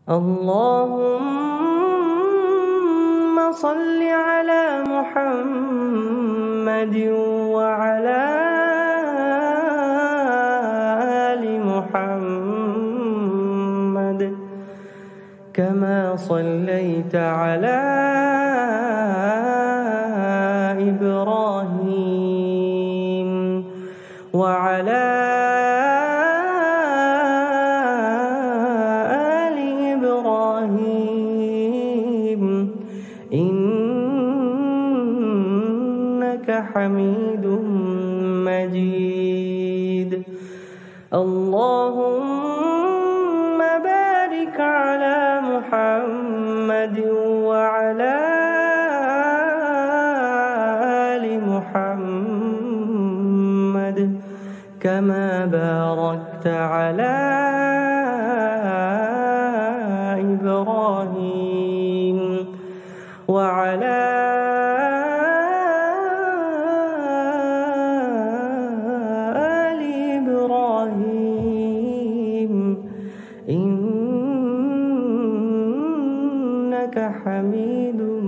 اللهم صل على محمد وعلى آل محمد كما صليت على إبراهيم وعلى آل إبراهيم إنك حميد مجيد. اللهم بارك على محمد وعلى آل محمد كما باركت على إبراهيم وعلى آل إبراهيم إنك حميد